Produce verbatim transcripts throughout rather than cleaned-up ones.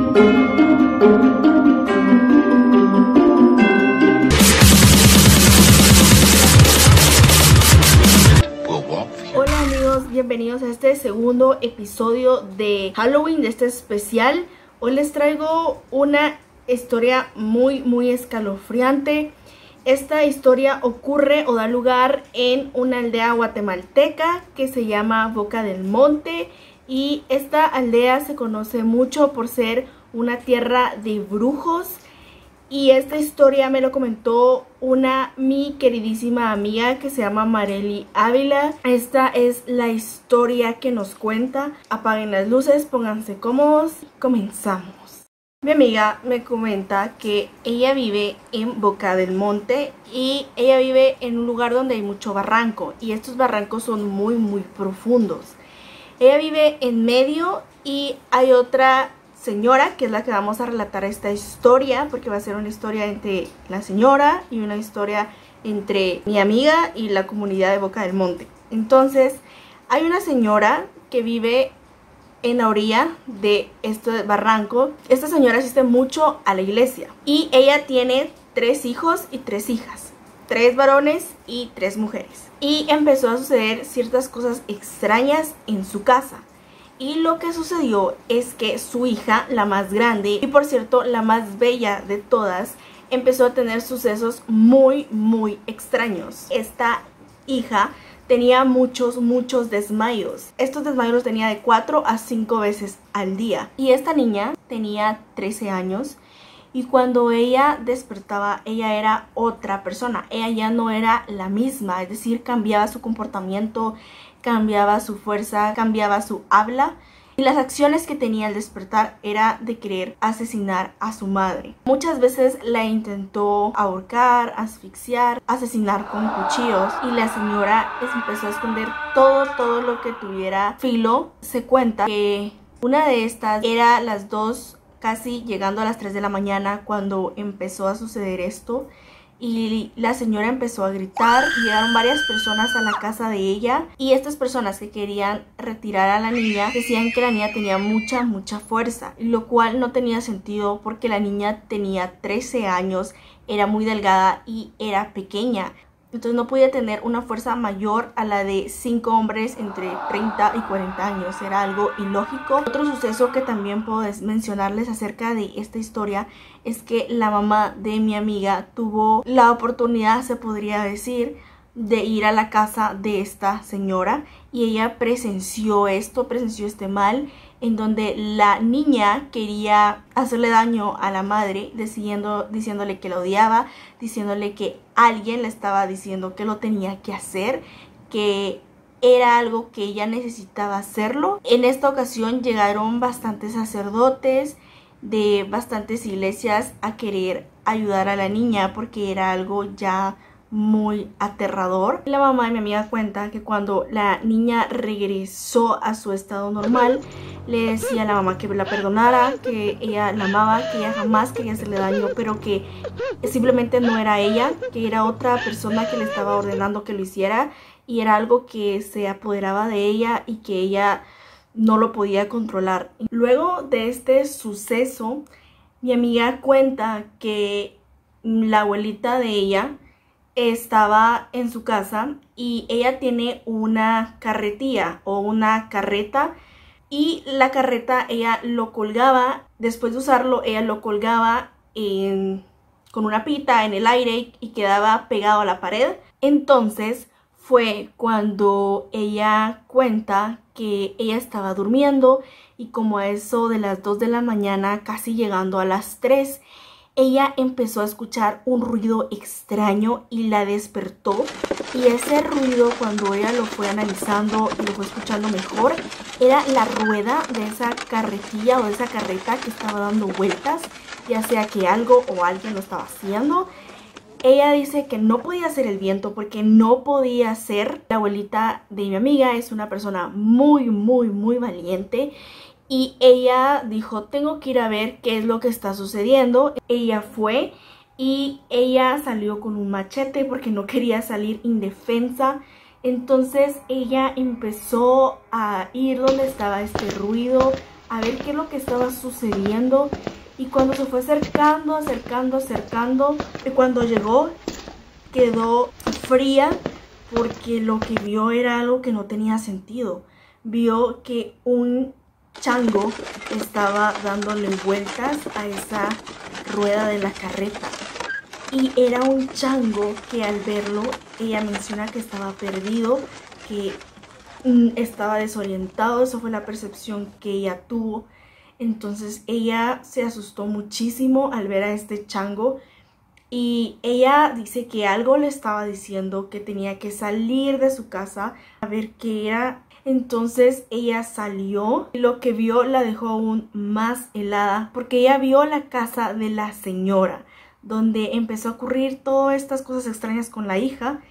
Hola amigos, bienvenidos a este segundo episodio de Halloween, de este especial. Hoy les traigo una historia muy muy escalofriante. Esta historia ocurre o da lugar en una aldea guatemalteca que se llama Boca del Monte, y esta aldea se conoce mucho por ser una tierra de brujos. Y esta historia me lo comentó una mi queridísima amiga que se llama Marely Ávila. Esta es la historia que nos cuenta. Apaguen las luces, pónganse cómodos, comenzamos. Mi amiga me comenta que ella vive en Boca del Monte y ella vive en un lugar donde hay mucho barranco, y estos barrancos son muy muy profundos. Ella vive en medio y hay otra señora que es la que vamos a relatar esta historia, porque va a ser una historia entre la señora y una historia entre mi amiga y la comunidad de Boca del Monte. Entonces hay una señora que vive en la orilla de este barranco. Esta señora asiste mucho a la iglesia y ella tiene tres hijos y tres hijas, tres varones y tres mujeres, y empezó a suceder ciertas cosas extrañas en su casa. Y lo que sucedió es que su hija, la más grande y por cierto la más bella de todas, empezó a tener sucesos muy muy extraños. Esta hija tenía muchos, muchos desmayos. Estos desmayos los tenía de cuatro a cinco veces al día. Y esta niña tenía trece años. Y cuando ella despertaba, ella era otra persona. Ella ya no era la misma. Es decir, cambiaba su comportamiento, cambiaba su fuerza, cambiaba su habla. Y las acciones que tenía al despertar era de querer asesinar a su madre. Muchas veces la intentó ahorcar, asfixiar, asesinar con cuchillos, y la señora empezó a esconder todo, todo lo que tuviera filo. Se cuenta que una de estas era las dos, casi llegando a las tres de la mañana, cuando empezó a suceder esto. Y la señora empezó a gritar, y llegaron varias personas a la casa de ella, y estas personas que querían retirar a la niña decían que la niña tenía mucha mucha fuerza, lo cual no tenía sentido porque la niña tenía trece años, era muy delgada y era pequeña. Entonces no podía tener una fuerza mayor a la de cinco hombres entre treinta y cuarenta años. Era algo ilógico. Otro suceso que también puedo mencionarles acerca de esta historia es que la mamá de mi amiga tuvo la oportunidad, se podría decir, de ir a la casa de esta señora, y ella presenció esto, presenció este mal, en donde la niña quería hacerle daño a la madre, diciendo, diciéndole que la odiaba, diciéndole que alguien le estaba diciendo que lo tenía que hacer, que era algo que ella necesitaba hacerlo. En esta ocasión llegaron bastantes sacerdotes de bastantes iglesias a querer ayudar a la niña porque era algo ya muy aterrador. La mamá de mi amiga cuenta que cuando la niña regresó a su estado normal, le decía a la mamá que la perdonara, que ella la amaba, que ella jamás quería hacerle daño, pero que simplemente no era ella, que era otra persona que le estaba ordenando que lo hiciera, y era algo que se apoderaba de ella y que ella no lo podía controlar. Luego de este suceso, mi amiga cuenta que la abuelita de ella estaba en su casa, y ella tiene una carretilla o una carreta, y la carreta ella lo colgaba, después de usarlo ella lo colgaba en, con una pita en el aire, y quedaba pegado a la pared. Entonces fue cuando ella cuenta que ella estaba durmiendo, y como a eso de las dos de la mañana, casi llegando a las tres, ella empezó a escuchar un ruido extraño y la despertó. Y ese ruido, cuando ella lo fue analizando y lo fue escuchando mejor, era la rueda de esa carretilla o de esa carreta que estaba dando vueltas, ya sea que algo o alguien lo estaba haciendo. Ella dice que no podía ser el viento, porque no podía ser. La abuelita de mi amiga es una persona muy muy muy valiente, y ella dijo, tengo que ir a ver qué es lo que está sucediendo. Ella fue y ella salió con un machete porque no quería salir indefensa. Entonces ella empezó a ir donde estaba este ruido, a ver qué es lo que estaba sucediendo. Y cuando se fue acercando, acercando, acercando, y cuando llegó quedó fría porque lo que vio era algo que no tenía sentido. Vio que un chango estaba dándole vueltas a esa rueda de la carreta. Y era un chango que al verlo, ella menciona que estaba perdido, que mm, estaba desorientado. Eso fue la percepción que ella tuvo. Entonces ella se asustó muchísimo al ver a este chango. Y ella dice que algo le estaba diciendo que tenía que salir de su casa a ver qué era. Entonces ella salió y lo que vio la dejó aún más helada, porque ella vio la casa de la señora, donde empezó a ocurrir todas estas cosas extrañas con la hija.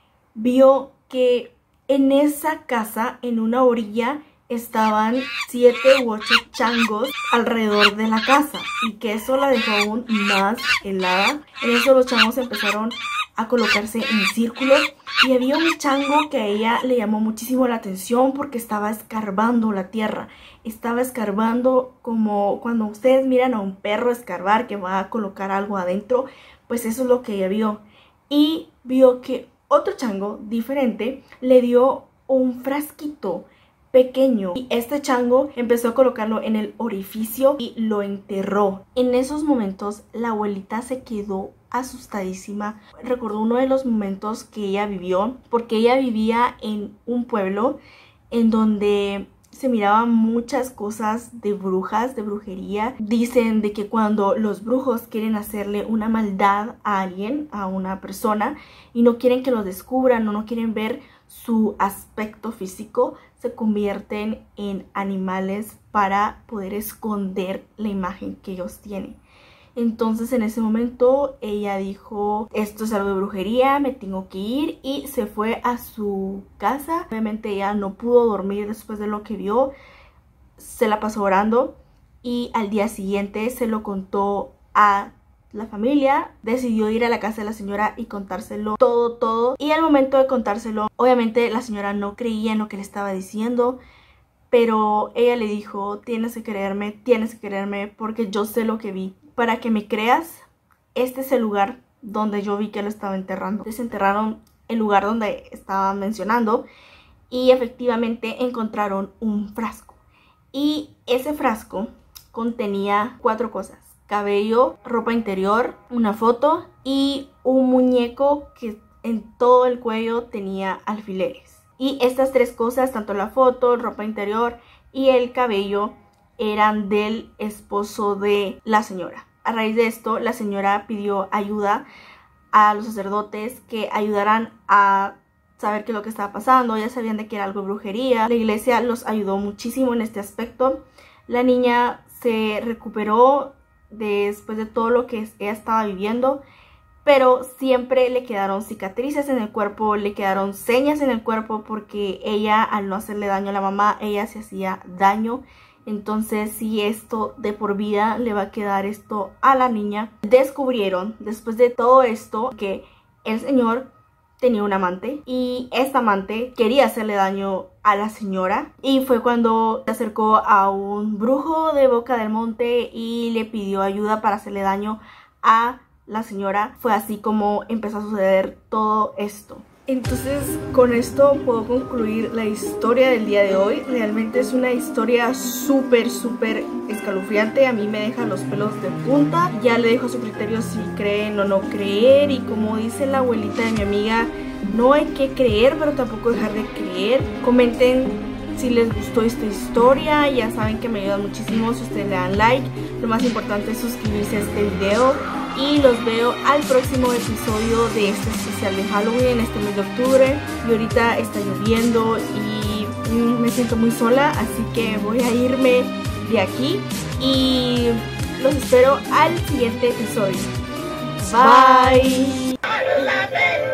Vio que en esa casa, en una orilla, estaban siete u ocho changos alrededor de la casa, y que eso la dejó aún más helada. En eso los changos empezaron a colocarse en círculos, y había un chango que a ella le llamó muchísimo la atención porque estaba escarbando la tierra. Estaba escarbando como cuando ustedes miran a un perro escarbar que va a colocar algo adentro. Pues eso es lo que ella vio. Y vio que otro chango diferente le dio un frasquito pequeño, y este chango empezó a colocarlo en el orificio y lo enterró. En esos momentos la abuelita se quedó asustadísima. Recordó uno de los momentos que ella vivió, porque ella vivía en un pueblo en donde se miraban muchas cosas de brujas, de brujería. Dicen de que cuando los brujos quieren hacerle una maldad a alguien, a una persona, y no quieren que lo descubran o no quieren ver su aspecto físico, se convierten en animales para poder esconder la imagen que ellos tienen. Entonces en ese momento ella dijo, esto es algo de brujería, me tengo que ir, y se fue a su casa. Obviamente ella no pudo dormir después de lo que vio, se la pasó orando, y al día siguiente se lo contó a la familia. Decidió ir a la casa de la señora y contárselo todo, todo. Y al momento de contárselo, obviamente la señora no creía en lo que le estaba diciendo, pero ella le dijo, tienes que creerme, tienes que creerme porque yo sé lo que vi. Para que me creas, este es el lugar donde yo vi que lo estaba enterrando. Desenterraron el lugar donde estaba mencionando y efectivamente encontraron un frasco. Y ese frasco contenía cuatro cosas: cabello, ropa interior, una foto y un muñeco que en todo el cuello tenía alfileres. Y estas tres cosas, tanto la foto, ropa interior y el cabello, eran del esposo de la señora. A raíz de esto, la señora pidió ayuda a los sacerdotes que ayudaran a saber qué es lo que estaba pasando. Ya sabían de que era algo de brujería. La iglesia los ayudó muchísimo en este aspecto. La niña se recuperó después de todo lo que ella estaba viviendo, pero siempre le quedaron cicatrices en el cuerpo, le quedaron señas en el cuerpo, porque ella, al no hacerle daño a la mamá, ella se hacía daño. Entonces, si esto de por vida le va a quedar esto a la niña. Descubrieron después de todo esto que el señor tenía un amante, y esta amante quería hacerle daño a la señora, y fue cuando se acercó a un brujo de Boca del Monte y le pidió ayuda para hacerle daño a la señora. Fue así como empezó a suceder todo esto. Entonces con esto puedo concluir la historia del día de hoy. Realmente es una historia súper súper escalofriante. A mí me deja los pelos de punta. Ya le dejo a su criterio si creen o no creer. Y como dice la abuelita de mi amiga, no hay que creer, pero tampoco dejar de creer. Comenten si les gustó esta historia. Ya saben que me ayudan muchísimo si ustedes le dan like. Lo más importante es suscribirse a este video. Y los veo al próximo episodio de este especial de Halloween en este mes de octubre. Y ahorita está lloviendo y me siento muy sola, así que voy a irme de aquí. Y los espero al siguiente episodio. Bye.